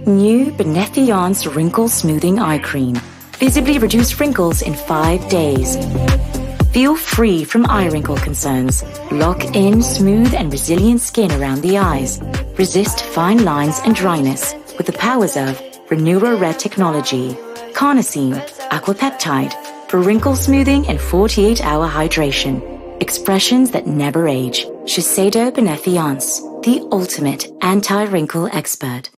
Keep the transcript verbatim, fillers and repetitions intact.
New Benethion's Wrinkle Smoothing Eye Cream. Visibly reduce wrinkles in five days. Feel free from eye wrinkle concerns. Lock in smooth and resilient skin around the eyes. Resist fine lines and dryness with the powers of Renura Red Technology. Carnosine, Aquapeptide, for wrinkle smoothing and forty-eight hour hydration. Expressions that never age. Shiseido Benethiance, the ultimate anti-wrinkle expert.